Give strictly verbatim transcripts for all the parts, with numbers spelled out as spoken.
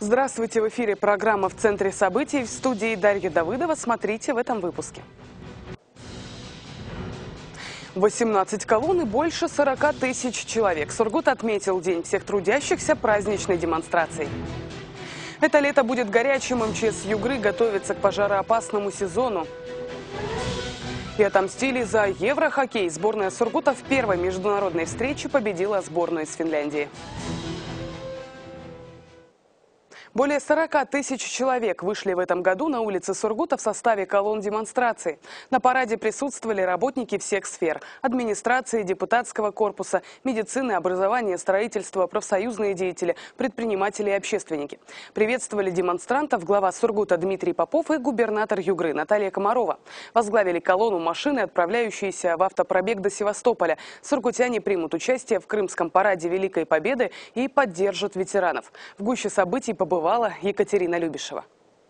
Здравствуйте, в эфире программа «В центре событий», в студии Дарья Давыдова. Смотрите в этом выпуске. восемнадцать колонн и больше сорока тысяч человек. Сургут отметил День всех трудящихся праздничной демонстрацией. Это лето будет горячим, МЧС Югры готовится к пожароопасному сезону. И отомстили за еврохоккей. Сборная Сургута в первой международной встрече победила сборную из Финляндии. Более сорока тысяч человек вышли в этом году на улицы Сургута в составе колонн демонстрации. На параде присутствовали работники всех сфер – администрации, депутатского корпуса, медицины, образования, строительства, профсоюзные деятели, предприниматели и общественники. Приветствовали демонстрантов глава Сургута Дмитрий Попов и губернатор Югры Наталья Комарова. Возглавили колонну машины, отправляющиеся в автопробег до Севастополя. Сургутяне примут участие в Крымском параде Великой Победы и поддержат ветеранов. В гуще событий побывали Екатерина Любишева.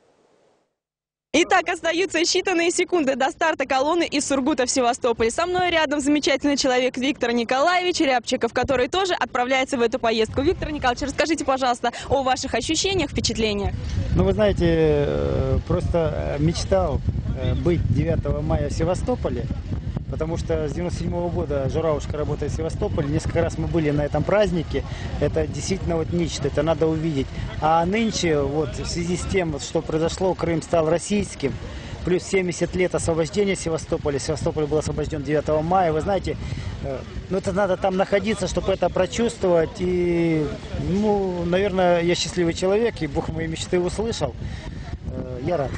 Итак, остаются считанные секунды до старта колонны из Сургута в Севастополь. Со мной рядом замечательный человек Виктор Николаевич Рябчиков, который тоже отправляется в эту поездку. Виктор Николаевич, расскажите, пожалуйста, о ваших ощущениях, впечатлениях. Ну, вы знаете, просто мечтал быть девятого мая в Севастополе, потому что с девяносто седьмого года Журавушка работает в Севастополе. Несколько раз мы были на этом празднике. Это действительно вот нечто, это надо увидеть. А нынче, вот в связи с тем, вот, что произошло, Крым стал российским, плюс семьдесят лет освобождения Севастополя. Севастополь был освобожден девятого мая. Вы знаете, ну это надо там находиться, чтобы это прочувствовать. И, ну, наверное, я счастливый человек, и Бог мои мечты услышал. Я рад.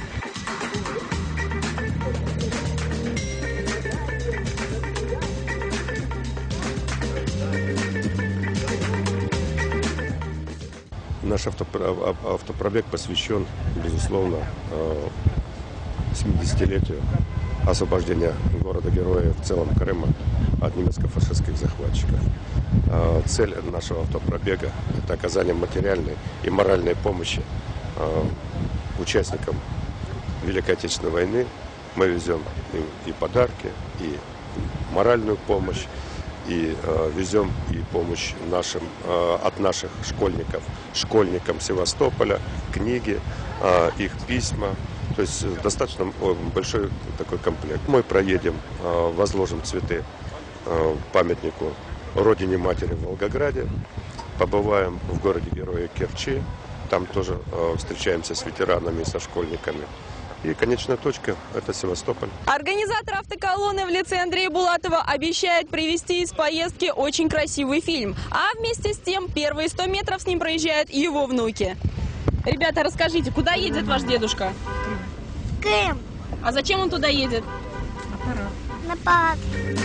Наш автопробег посвящен, безусловно, семидесятилетию освобождения города-героя в целом Крыма от немецко-фашистских захватчиков. Цель нашего автопробега – это оказание материальной и моральной помощи участникам Великой Отечественной войны. Мы везем им и подарки, и моральную помощь, и э, везем и помощь нашим, э, от наших школьников, школьникам Севастополя, книги, э, их письма. То есть достаточно большой такой комплект. Мы проедем, э, возложим цветы э, памятнику Родине Матери в Волгограде, побываем в городе-герое Керчи, там тоже э, встречаемся с ветеранами и со школьниками. И конечная точка – это Севастополь. Организатор автоколонны в лице Андрея Булатова обещает привезти из поездки очень красивый фильм. А вместе с тем первые сто метров с ним проезжают его внуки. Ребята, расскажите, куда едет ваш дедушка? Крым. А зачем он туда едет? На парад.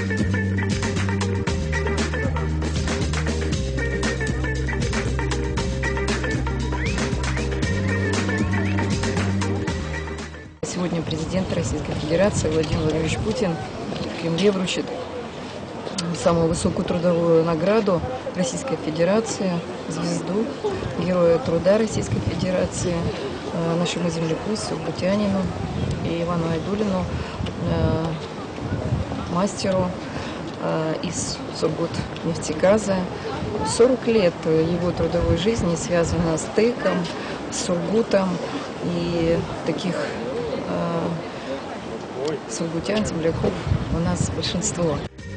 Сегодня президент Российской Федерации Владимир Владимирович Путин в Кремле вручит самую высокую трудовую награду Российской Федерации, звезду Героя труда Российской Федерации нашему земляку, сургутянину и Ивану Айдулину, мастеру из Сургутнефтегаза. сорок лет его трудовой жизни связано с ТЭКом, с Сургутом, и таких сургутян, земляков у нас большинство.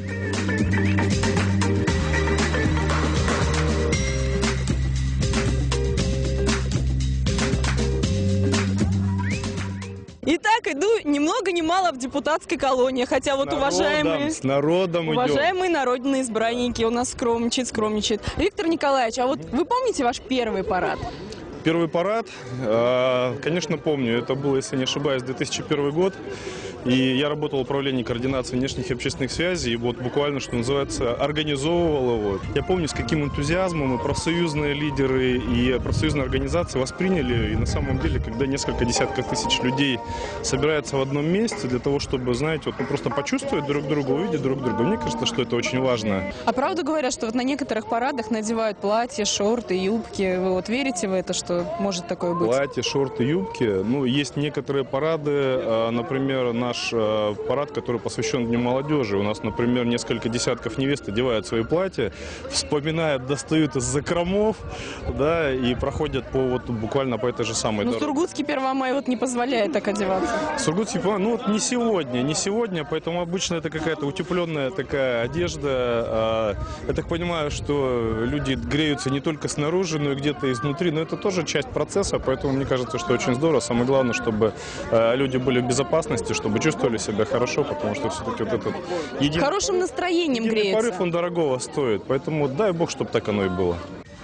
Итак, иду ни много ни мало в депутатской колонии, хотя вот народом, уважаемые, с народом уважаемые народные избранники у нас скромничают, скромничают. Виктор Николаевич, а вот вы помните ваш первый парад? Первый парад, конечно, помню. Это было, если не ошибаюсь, две тысячи первый год. И я работал в управлении координации внешних и общественных связей. И вот буквально, что называется, организовывал его. Я помню, с каким энтузиазмом и профсоюзные лидеры, и профсоюзные организации восприняли. И на самом деле, когда несколько десятков тысяч людей собираются в одном месте для того, чтобы, знаете, вот, ну, просто почувствовать друг друга, увидеть друг друга, мне кажется, что это очень важно. А правда говорят, что вот на некоторых парадах надевают платья, шорты, юбки? Вы вот верите в это, что может такое быть? Платья, шорты, юбки. Ну, есть некоторые парады, например, на наш э, парад, который посвящен Дню молодежи. У нас, например, несколько десятков невест одевают свои платья, вспоминают, достают из закромов, да, и проходят по, вот, буквально по этой же самой Ну, дороге. Сургутский первое мая вот не позволяет так одеваться. Сургутский, ну вот не сегодня, не сегодня, поэтому обычно это какая-то утепленная такая одежда. А, я так понимаю, что люди греются не только снаружи, но и где-то изнутри, но это тоже часть процесса, поэтому мне кажется, что очень здорово. Самое главное, чтобы а, люди были в безопасности, чтобы чувствовали себя хорошо, потому что все-таки вот этот един... Хорошим настроением единый греется. порыв, он дорогого стоит, поэтому дай бог, чтобы так оно и было.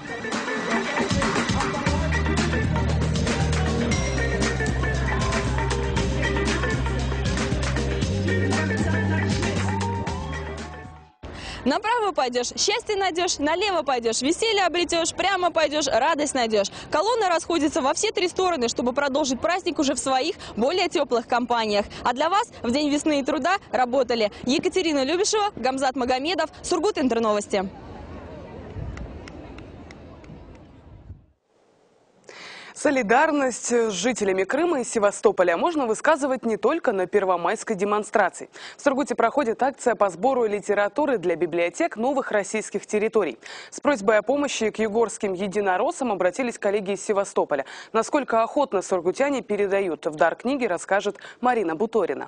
Направо пойдешь, счастье найдешь, налево пойдешь, веселье обретешь, прямо пойдешь, радость найдешь. Колонна расходится во все три стороны, чтобы продолжить праздник уже в своих, более теплых компаниях. А для вас в День весны и труда работали Екатерина Любишева, Гамзат Магомедов, Сургут Интерновости. Солидарность с жителями Крыма и Севастополя можно высказывать не только на первомайской демонстрации. В Сургуте проходит акция по сбору литературы для библиотек новых российских территорий. С просьбой о помощи к югорским единороссам обратились коллеги из Севастополя. Насколько охотно сургутяне передают в дар книги, расскажет Марина Буторина.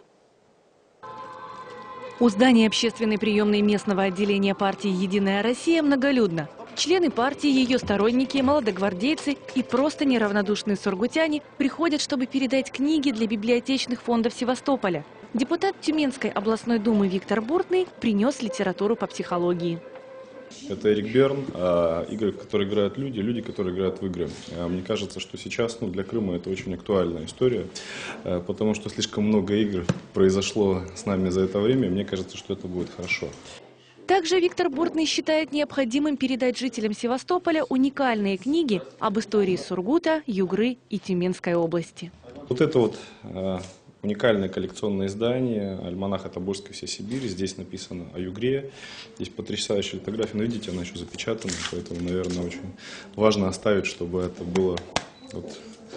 У здания общественной приемной местного отделения партии «Единая Россия» многолюдно. Члены партии, ее сторонники, молодогвардейцы и просто неравнодушные сургутяне приходят, чтобы передать книги для библиотечных фондов Севастополя. Депутат Тюменской областной думы Виктор Буртный принес литературу по психологии. Это Эрик Берн, игры, в которые играют люди, люди, которые играют в игры. Мне кажется, что сейчас ну, для Крыма это очень актуальная история, потому что слишком много игр произошло с нами за это время, и мне кажется, что это будет хорошо. Также Виктор Буртный считает необходимым передать жителям Севастополя уникальные книги об истории Сургута, Югры и Тюменской области. Вот это вот э, уникальное коллекционное издание «Альманах Тобольской всей Сибири». Здесь написано о Югре. Здесь потрясающая литография. Но видите, она еще запечатана, поэтому, наверное, очень важно оставить, чтобы это было вот,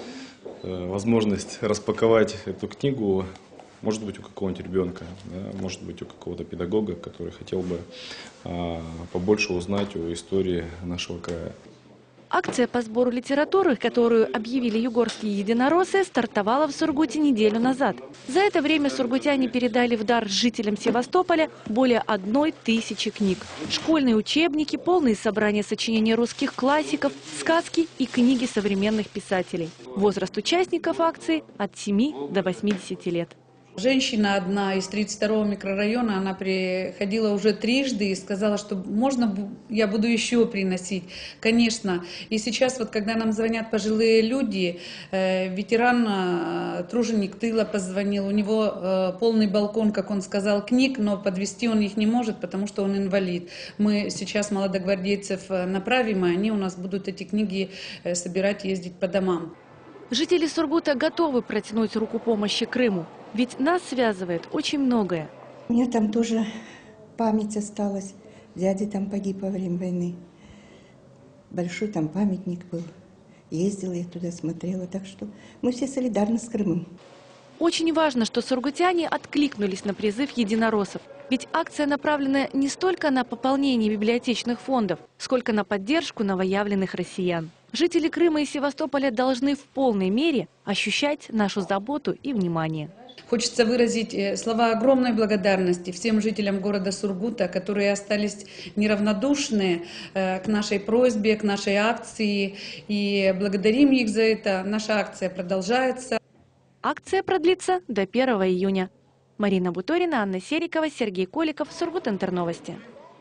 э, возможность распаковать эту книгу. Может быть, у какого-нибудь ребенка, да, может быть, у какого-то педагога, который хотел бы а, побольше узнать о истории нашего края. Акция по сбору литературы, которую объявили югорские единороссы, стартовала в Сургуте неделю назад. За это время сургутяне передали в дар жителям Севастополя более одной тысячи книг. Школьные учебники, полные собрания сочинений русских классиков, сказки и книги современных писателей. Возраст участников акции от семи до восьмидесяти лет. Женщина одна из тридцать второго микрорайона, она приходила уже трижды и сказала, что можно, я буду еще приносить. Конечно. И сейчас, вот, когда нам звонят пожилые люди, э, ветеран, э, труженик тыла позвонил, у него э, полный балкон, как он сказал, книг, но подвезти он их не может, потому что он инвалид. Мы сейчас молодогвардейцев направим, и они у нас будут эти книги э, собирать, ездить по домам. Жители Сургута готовы протянуть руку помощи Крыму. Ведь нас связывает очень многое. У меня там тоже память осталась. Дядя там погиб во время войны. Большой там памятник был. Ездила я туда, смотрела. Так что мы все солидарны с Крымом. Очень важно, что сургутяне откликнулись на призыв единороссов. Ведь акция направлена не столько на пополнение библиотечных фондов, сколько на поддержку новоявленных россиян. Жители Крыма и Севастополя должны в полной мере ощущать нашу заботу и внимание. Хочется выразить слова огромной благодарности всем жителям города Сургута, которые остались неравнодушны к нашей просьбе, к нашей акции. И благодарим их за это. Наша акция продолжается. Акция продлится до первого июня. Марина Буторина, Анна Серикова, Сергей Коликов, Сургут Интерновости.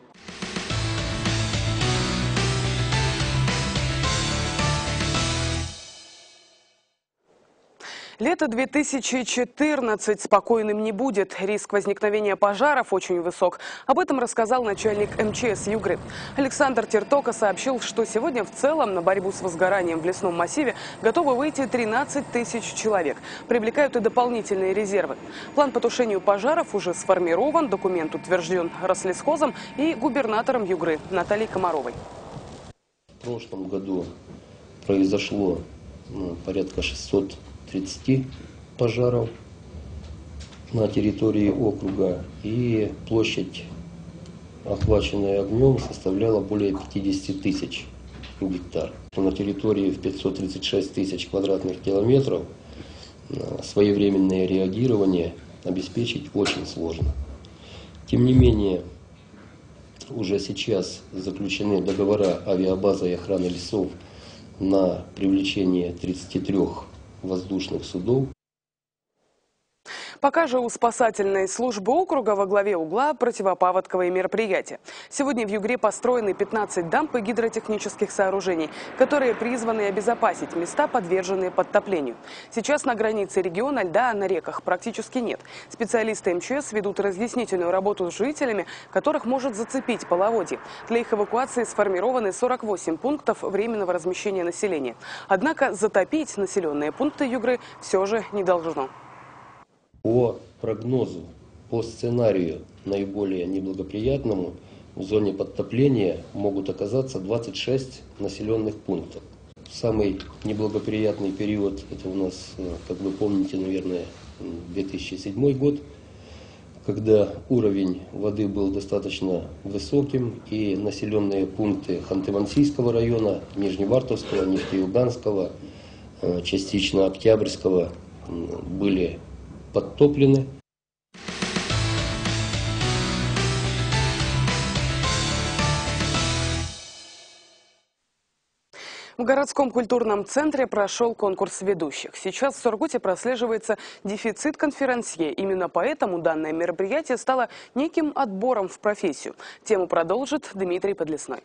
Лето две тысячи четырнадцать спокойным не будет. Риск возникновения пожаров очень высок. Об этом рассказал начальник эм че эс Югры. Александр Тертока сообщил, что сегодня в целом на борьбу с возгоранием в лесном массиве готовы выйти тринадцать тысяч человек. Привлекают и дополнительные резервы. План по тушению пожаров уже сформирован. Документ утвержден Рослесхозом и губернатором Югры Натальей Комаровой. В прошлом году произошло ну, порядка шестисот тридцати пожаров. на территории округа, и площадь, охваченная огнем, составляла более пятидесяти тысяч гектар. На территории в пятьсот тридцать шесть тысяч квадратных километров своевременное реагирование обеспечить очень сложно. Тем не менее, уже сейчас заключены договора авиабазы и охраны лесов на привлечение тридцати трёх воздушных судов. Пока же у спасательной службы округа во главе угла противопаводковые мероприятия. Сегодня в Югре построены пятнадцать дамб и гидротехнических сооружений, которые призваны обезопасить места, подверженные подтоплению. Сейчас на границе региона льда на реках практически нет. Специалисты эм че эс ведут разъяснительную работу с жителями, которых может зацепить половодье. Для их эвакуации сформированы сорок восемь пунктов временного размещения населения. Однако затопить населенные пункты Югры все же не должно. По прогнозу, по сценарию наиболее неблагоприятному, в зоне подтопления могут оказаться двадцать шесть населенных пунктов. Самый неблагоприятный период, это у нас, как вы помните, наверное, две тысячи седьмой год, когда уровень воды был достаточно высоким, и населенные пункты Ханты-Мансийского района, Нижневартовского, Нефтеюганского, частично Октябрьского были подтоплены. В городском культурном центре прошел конкурс ведущих. Сейчас в Сургуте прослеживается дефицит конферансье. Именно поэтому данное мероприятие стало неким отбором в профессию. Тему продолжит Дмитрий Подлесной.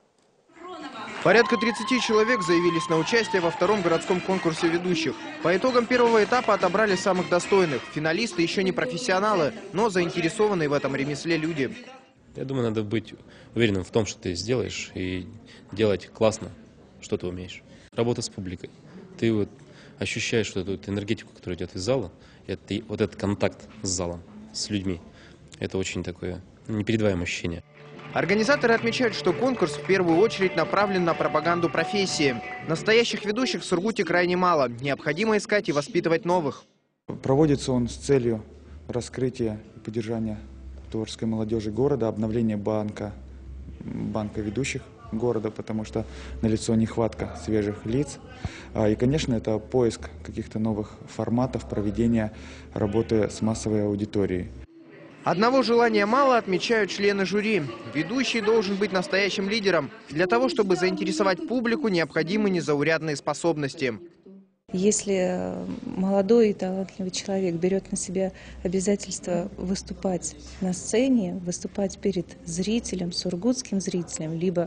Порядка тридцати человек заявились на участие во втором городском конкурсе ведущих. По итогам первого этапа отобрали самых достойных. Финалисты еще не профессионалы, но заинтересованные в этом ремесле люди. Я думаю, надо быть уверенным в том, что ты сделаешь, и делать классно, что ты умеешь. Работа с публикой. Ты вот ощущаешь вот эту вот энергетику, которая идет из зала, это, вот этот контакт с залом, с людьми. Это очень такое непередаваемое ощущение. Организаторы отмечают, что конкурс в первую очередь направлен на пропаганду профессии. Настоящих ведущих в Сургуте крайне мало. Необходимо искать и воспитывать новых. Проводится он с целью раскрытия и поддержания творческой молодежи города, обновления банка, банка ведущих города, потому что налицо нехватка свежих лиц. И, конечно, это поиск каких-то новых форматов проведения работы с массовой аудиторией. Одного желания мало, отмечают члены жюри. Ведущий должен быть настоящим лидером. Для того, чтобы заинтересовать публику, необходимы незаурядные способности. Если молодой и талантливый человек берет на себя обязательство выступать на сцене, выступать перед зрителем, сургутским зрителем, либо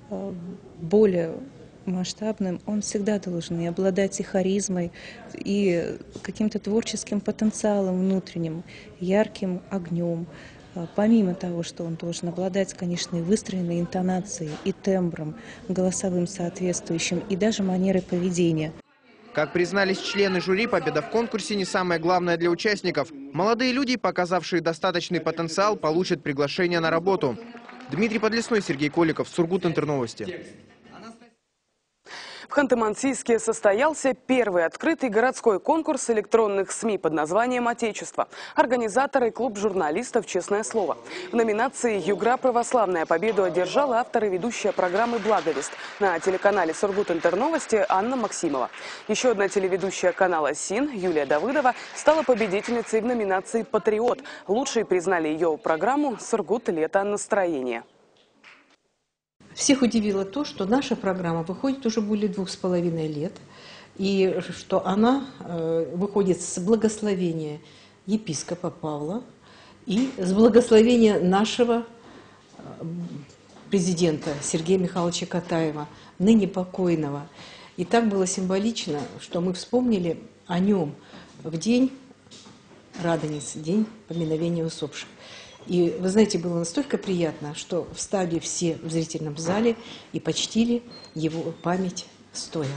более масштабным, он всегда должен и обладать и харизмой, и каким-то творческим потенциалом внутренним, ярким огнем. Помимо того, что он должен обладать, конечно, и выстроенной интонацией, и тембром, голосовым соответствующим, и даже манерой поведения. Как признались члены жюри, победа в конкурсе не самое главное для участников. Молодые люди, показавшие достаточный потенциал, получат приглашение на работу. Дмитрий Подлесной, Сергей Коликов, Сургут Интерновости. В Ханты-Мансийске состоялся первый открытый городской конкурс электронных СМИ под названием «Отечество». Организаторы — клуб журналистов «Честное слово». В номинации «Югра православная» победу одержала автор и ведущая программы «Благовест» на телеканале «Сургут Интерновости» Анна Максимова. Еще одна телеведущая канала СИН Юлия Давыдова стала победительницей в номинации «Патриот». Лучшие признали ее программу «Сургут. Лето настроения». Всех удивило то, что наша программа выходит уже более двух с половиной лет, и что она э, выходит с благословения епископа Павла и с благословения нашего э, президента Сергея Михайловича Катаева, ныне покойного. И так было символично, что мы вспомнили о нем в день Радонец, день поминовения усопших. И, вы знаете, было настолько приятно, что встали все в зрительном зале и почтили его память стоя.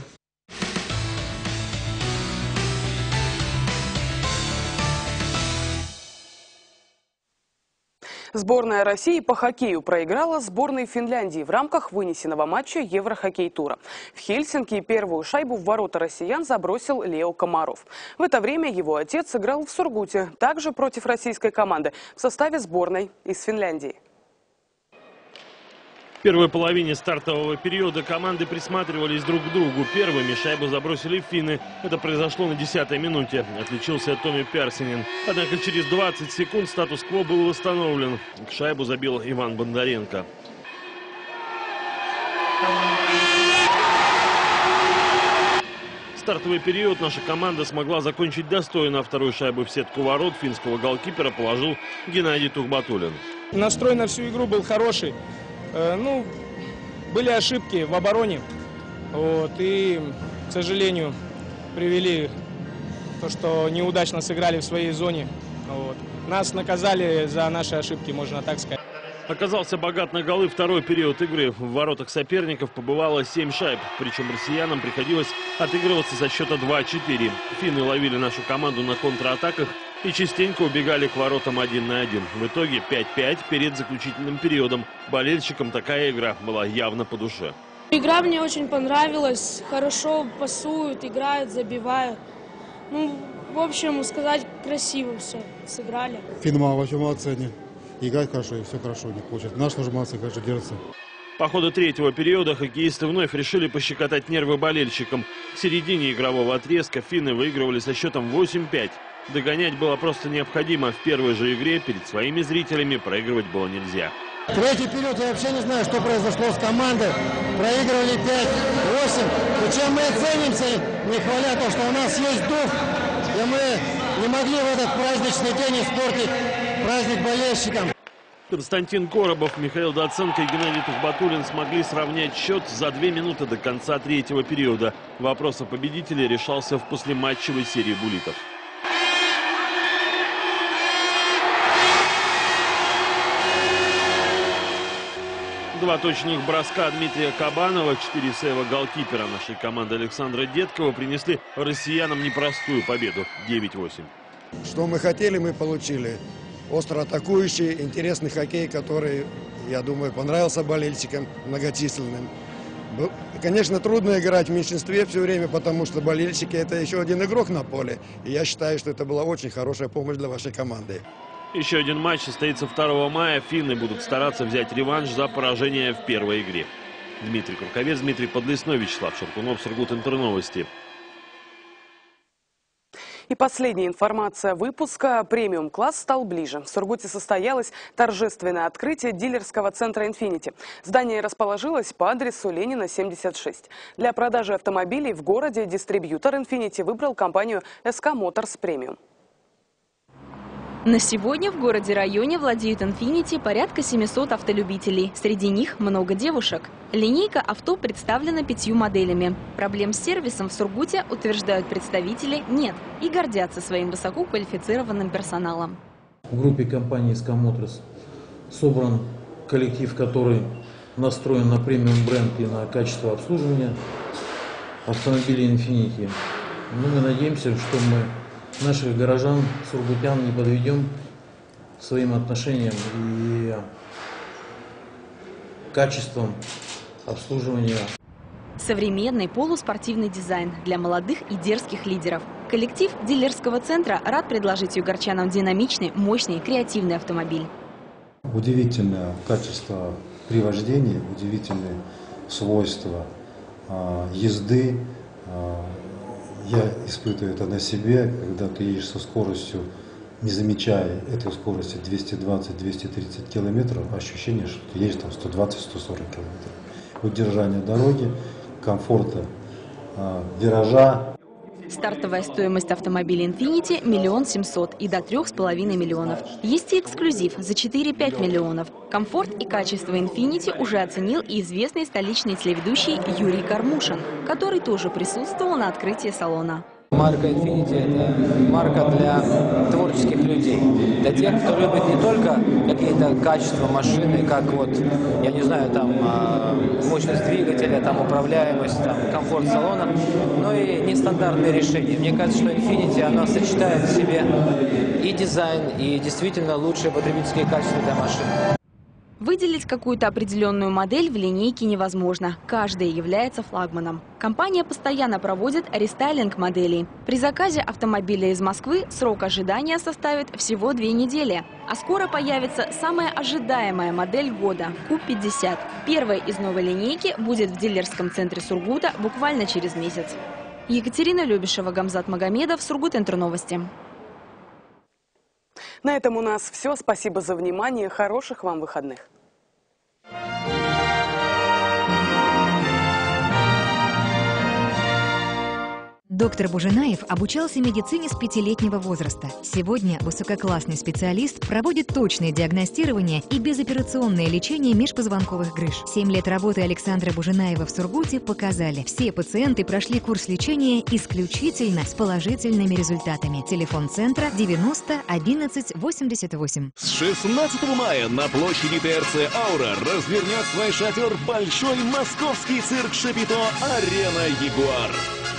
Сборная России по хоккею проиграла сборной Финляндии в рамках вынесенного матча Еврохоккей-тура. В Хельсинки первую шайбу в ворота россиян забросил Лео Комаров. В это время его отец играл в Сургуте, также против российской команды в составе сборной из Финляндии. В первой половине стартового периода команды присматривались друг к другу. Первыми шайбу забросили финны. Это произошло на десятой минуте. Отличился Томи Персинин. Однако через двадцать секунд статус-кво был восстановлен. Шайбу забил Иван Бондаренко. Стартовый период наша команда смогла закончить достойно. Вторую шайбу в сетку ворот финского голкипера положил Геннадий Тухбатуллин. Настрой на всю игру был хороший. Ну, были ошибки в обороне, вот, и, к сожалению, привели то, что неудачно сыграли в своей зоне. Вот. Нас наказали за наши ошибки, можно так сказать. Оказался богат на голы второй период игры. В воротах соперников побывало семь шайб. Причем россиянам приходилось отыгрываться со счета два-четыре. Финны ловили нашу команду на контратаках и частенько убегали к воротам один на один. В итоге пять-пять перед заключительным периодом. Болельщикам такая игра была явно по душе. Игра мне очень понравилась. Хорошо пасуют, играют, забивают. Ну, в общем, сказать, красиво все сыграли. Финны вообще молодцы. Играть хорошо, и все хорошо у них получается. Наши тоже молодцы, конечно, держатся. По ходу третьего периода хоккеисты вновь решили пощекотать нервы болельщикам. К середине игрового отрезка финны выигрывали со счетом восемь-пять. Догонять было просто необходимо. В первой же игре перед своими зрителями проигрывать было нельзя. Третий период, я вообще не знаю, что произошло с командой. Проигрывали пять-восемь. Причем мы ценимся, не хваля то, что у нас есть дух. И мы не могли в этот праздничный день испортить праздник болельщикам. Константин Коробов, Михаил Доценко и Геннадий Тухбатуллин смогли сравнять счет за две минуты до конца третьего периода. Вопрос о победителе решался в послематчевой серии буллитов. Два точных броска Дмитрия Кабанова, четыре сейва голкипера нашей команды Александра Деткова принесли россиянам непростую победу девять-восемь. Что мы хотели, мы получили. Остро атакующий, интересный хоккей, который, я думаю, понравился болельщикам многочисленным. Конечно, трудно играть в меньшинстве все время, потому что болельщики – это еще один игрок на поле. И я считаю, что это была очень хорошая помощь для вашей команды. Еще один матч состоится второго мая. Финны будут стараться взять реванш за поражение в первой игре. Дмитрий Курковец, Дмитрий Подлесной, Вячеслав Шаркунов, Сургут Интерновости. И последняя информация выпуска. Премиум-класс стал ближе. В Сургуте состоялось торжественное открытие дилерского центра «Инфинити». Здание расположилось по адресу Ленина, семьдесят шесть. Для продажи автомобилей в городе дистрибьютор «Инфинити» выбрал компанию эс ка Моторс Премиум. На сегодня в городе-районе владеют «Инфинити» порядка семисот автолюбителей. Среди них много девушек. Линейка авто представлена пятью моделями. Проблем с сервисом в Сургуте, утверждают представители, нет. И гордятся своим высококвалифицированным персоналом. В группе компании эс ка Моторс собран коллектив, который настроен на премиум бренд и на качество обслуживания автомобилей «Инфинити». Ну, мы надеемся, что мы наших горожан, сургутян не подведем своим отношением и качеством обслуживания. Современный полуспортивный дизайн для молодых и дерзких лидеров. Коллектив дилерского центра рад предложить югорчанам динамичный, мощный, креативный автомобиль. Удивительное качество при вождении, удивительные свойства э, езды. Э, Я испытываю это на себе, когда ты едешь со скоростью, не замечая этой скорости двести двадцать — двести тридцать километров, ощущение, что ты едешь там сто двадцать — сто сорок километров. Удержание дороги, комфорта, э, виража. Стартовая стоимость автомобиля «Инфинити» – миллион семьсот и до трех с половиной миллионов. Есть и эксклюзив за четыре-пять миллионов. Комфорт и качество «Инфинити» уже оценил и известный столичный телеведущий Юрий Кармушин, который тоже присутствовал на открытии салона. Марка Infiniti – это марка для творческих людей, для тех, кто любит не только какие-то качества машины, как вот, я не знаю, там мощность двигателя, там управляемость, там комфорт салона, но и нестандартные решения. Мне кажется, что Infiniti, она сочетает в себе и дизайн, и действительно лучшие потребительские качества для машины. Выделить какую-то определенную модель в линейке невозможно. Каждая является флагманом. Компания постоянно проводит рестайлинг моделей. При заказе автомобиля из Москвы срок ожидания составит всего две недели. А скоро появится самая ожидаемая модель года – Ку пятьдесят. Первая из новой линейки будет в дилерском центре Сургута буквально через месяц. Екатерина Любишева, Гамзат Магомедов, Сургут-Интерновости. На этом у нас все. Спасибо за внимание. Хороших вам выходных. Доктор Буженаев обучался медицине с пятилетнего возраста. Сегодня высококлассный специалист проводит точное диагностирование и безоперационное лечение межпозвонковых грыж. Семь лет работы Александра Буженаева в Сургуте показали, все пациенты прошли курс лечения исключительно с положительными результатами. Телефон центра девяносто одиннадцать восемьдесят восемь. С шестнадцатого мая на площади ТРЦ «Аура» развернет свой шатер большой московский цирк Шапито «Арена Ягуар».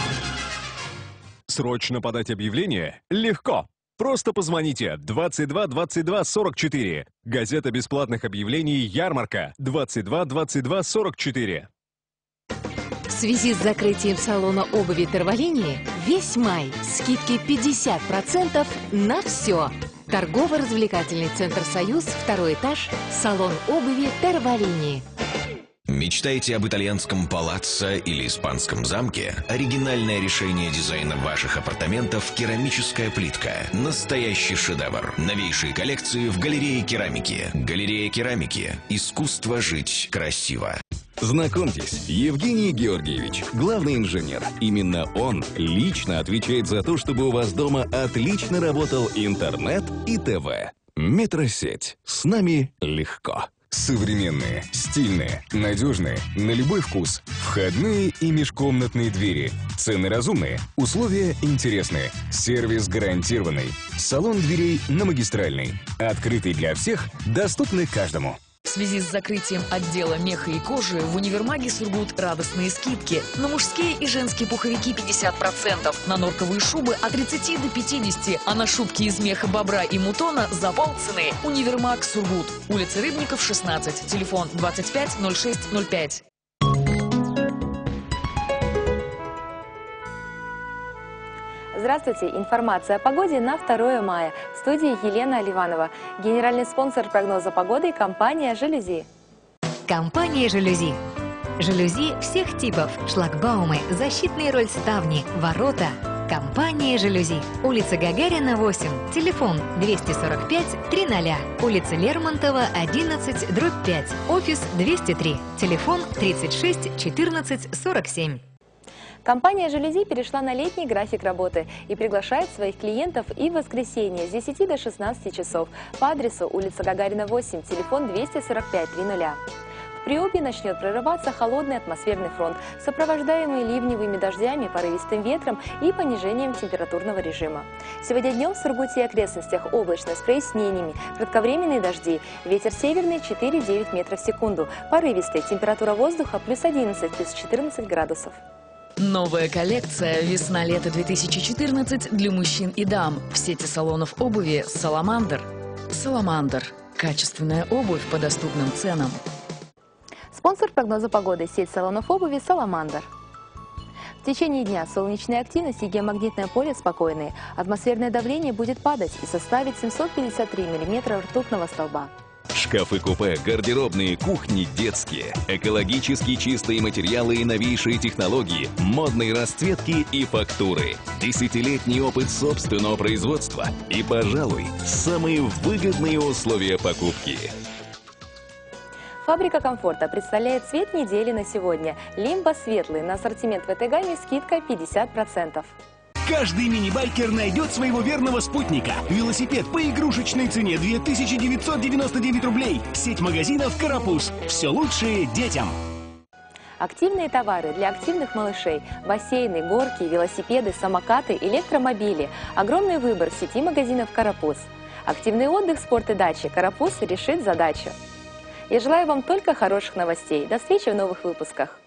Срочно подать объявление? Легко. Просто позвоните двадцать два двадцать два сорок четыре. Газета бесплатных объявлений «Ярмарка» двадцать два двадцать два сорок четыре. В связи с закрытием салона обуви Терволинии весь май скидки пятьдесят процентов на все. Торгово-развлекательный центр «Союз», второй этаж, салон обуви Терволинии. Мечтаете об итальянском палаццо или испанском замке? Оригинальное решение дизайна ваших апартаментов – керамическая плитка. Настоящий шедевр. Новейшие коллекции в галерее керамики. Галерея керамики. Искусство жить красиво. Знакомьтесь, Евгений Георгиевич, главный инженер. Именно он лично отвечает за то, чтобы у вас дома отлично работал интернет и ТВ. Метросеть. С нами легко. Современные, стильные, надежные, на любой вкус. Входные и межкомнатные двери. Цены разумные, условия интересные. Сервис гарантированный. Салон дверей на Магистральной. Открытый для всех, доступный каждому. В связи с закрытием отдела меха и кожи в универмаге Сургут радостные скидки. На мужские и женские пуховики пятьдесят процентов, на норковые шубы от тридцати до пятидесяти, а на шубки из меха бобра и мутона за полцены. Универмаг Сургут. Улица Рыбников, шестнадцать. Телефон двадцать пять ноль шесть ноль пять. Здравствуйте! Информация о погоде на второе мая. В студии Елена Ливанова. Генеральный спонсор прогноза погоды – компания «Жалюзи». Компания «Жалюзи». Жалюзи всех типов, шлагбаумы, защитные рольставни, ворота. Компания «Жалюзи». Улица Гагарина, восемь. Телефон двести сорок пять триста. Улица Лермонтова, одиннадцать, дробь пять. Офис двести три. Телефон тридцать шесть четырнадцать сорок семь. Компания «Жалюзи» перешла на летний график работы и приглашает своих клиентов и в воскресенье с десяти до шестнадцати часов по адресу улица Гагарина, восемь, телефон двести сорок пять триста. В Приобье начнет прорываться холодный атмосферный фронт, сопровождаемый ливневыми дождями, порывистым ветром и понижением температурного режима. Сегодня днем в Сургуте и окрестностях облачно с прояснениями, кратковременные дожди, ветер северный четыре-девять метров в секунду, порывистый, температура воздуха плюс одиннадцать, плюс четырнадцать градусов. Новая коллекция «Весна-лето две тысячи четырнадцать» для мужчин и дам в сети салонов обуви «Саламандр». «Саламандр» – качественная обувь по доступным ценам. Спонсор прогноза погоды – сеть салонов обуви «Саламандр». В течение дня солнечная активность и геомагнитное поле спокойные. Атмосферное давление будет падать и составить семьсот пятьдесят три миллиметра ртутного столба. Шкафы-купе, гардеробные, кухни, детские. Экологически чистые материалы и новейшие технологии, модные расцветки и фактуры. Десятилетний опыт собственного производства и, пожалуй, самые выгодные условия покупки. Фабрика комфорта представляет цвет недели на сегодня. Лимбо светлый. На ассортимент в этой гамме скидка пятьдесят процентов. Каждый мини-байкер найдет своего верного спутника. Велосипед по игрушечной цене две тысячи девятьсот девяносто девять рублей. Сеть магазинов «Карапуз». Все лучшее детям. Активные товары для активных малышей, бассейны, горки, велосипеды, самокаты, электромобили. Огромный выбор в сети магазинов «Карапуз». Активный отдых, спорт и дачи. «Карапуз» решит задачу. Я желаю вам только хороших новостей. До встречи в новых выпусках.